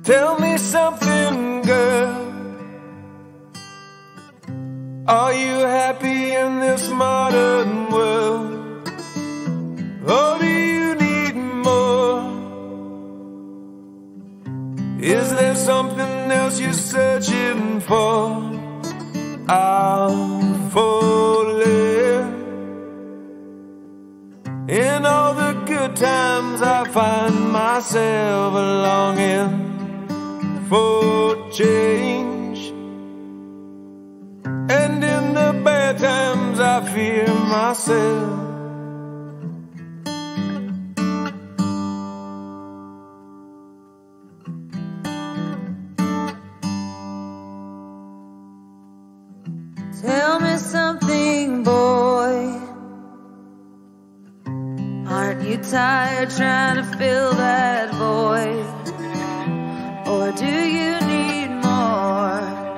Tell me something, girl. Are you happy in this modern world? Or do you need more? Is there something else you're searching for? I'm falling. In all the good times I find myself longing for change, and in the bad times I fear myself. Tell me something, boy. Aren't you tired trying to fill that void? Or do you need more?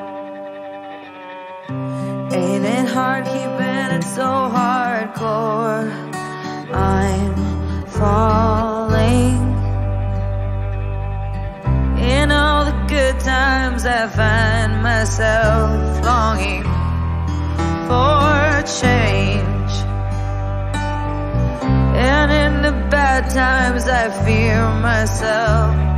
Ain't it hard keeping it so hardcore? I'm falling. In all the good times I find myself longing for change, and in the bad times I fear myself.